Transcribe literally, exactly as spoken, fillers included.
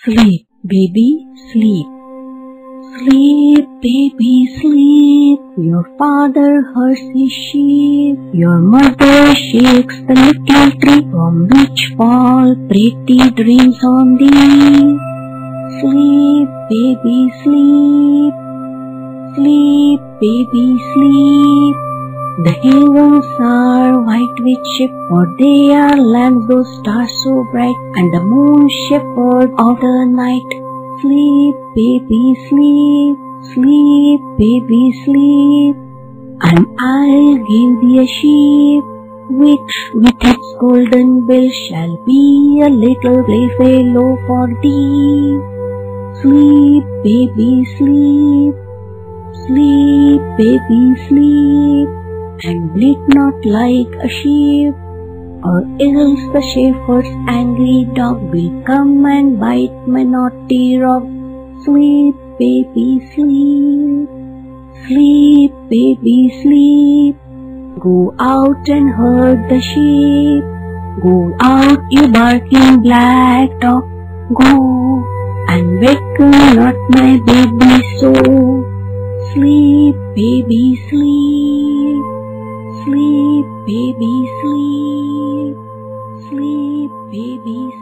Sleep, baby, sleep. Sleep, baby, sleep. Your father herds his sheep. Your mother shakes the little tree from which fall pretty dreams on thee. Sleep, baby, sleep. Sleep, baby, sleep. The heavens are white with ship, for they are lands, those stars so bright, and the moon shepherd of the night. Sleep, baby, sleep. Sleep, baby, sleep. And I'll give thee a sheep, which with its golden bell shall be a little playfellow for thee. Sleep, baby, sleep. Sleep, baby, sleep. And bleat not like a sheep, or else the shepherd's angry dog will come and bite my naughty rod. Sleep, baby, sleep. Sleep, baby, sleep. Go out and herd the sheep. Go out, you barking black dog. Go and wake not my baby so. Sleep, baby, sleep. Sleep, baby, sleep. Sleep, baby,